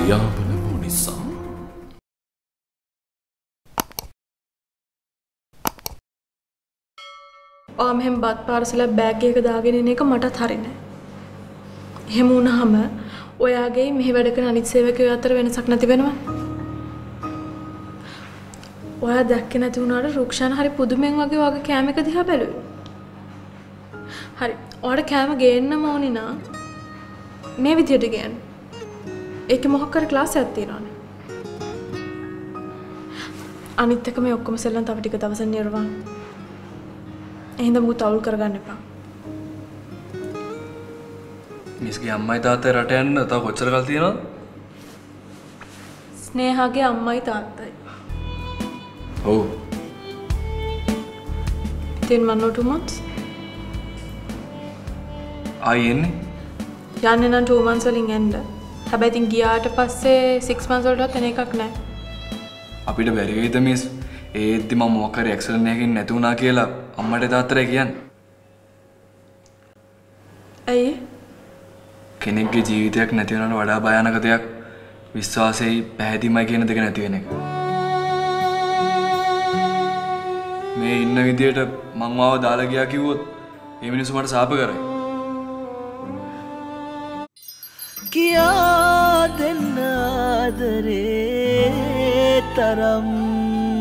යාපන වූ නිසා. මෙහෙම බත් පාර්සලයක් බෑග් එකක දාගෙන ඉන්න එක මටත් හරිනේ. එහෙම වුණාම ඔයාගේ මෙහි වැඩ කරන අනිත් සේවකයෝ අතර වෙනසක් නැති වෙනවා. ඔයා දැක්කේ නැති වුණාට රුක්ෂාන හරි පුදුමෙන් වගේ ඔයාගේ කෑම එක දිහා බැලුවේ. හරි. ඔයාට කෑම ගේන්නම ඕනි නා මේ විදියට ගේන්න. ඒකේ මොකක් කර ක්ලාස් එකක් තියෙනවානේ. අනිත් එක මේ ඔක්කොම සෙල්ලම් තව ටික දවසක් නිර්වාණ. එහෙනම් මුත් අවුල් කරගන්න එපා. මිස්ගේ අම්මයි තාත්තයි රට යන්න තව කොච්චර කල් තියෙනවද? ස්නේහාගේ අම්මයි තාත්තයි. ඔව්. Then 1 or 2 months. ආයි එන්නේ? යන්නේ නම් 2 months වලින් එන්න. හැබැයි ඉතින් ගියාට පස්සේ 6 months වලටවත් එන එකක් නැහැ. අපිට බැරි වෙයිද මිස්? ඒද්දි මම මොකක් හරි ඇක්සිඩන්ට් එකකින් නැති වුණා කියලා අම්මට තාත්තට කියන්නේ. ඇයි? කෙනෙක්ගේ ජීවිතයක් නැති වෙනවට වඩා භයානක දෙයක් විශ්වාසයයි පැහැදීමයි කියන දෙක නැති වෙන එක. මේ ඉන්න විදියට මං මාව දාලා ගියා කිව්වොත් මේ මිනිස්සු මට සාප කරයි. කියා දෙන්න ආදරේ තරම්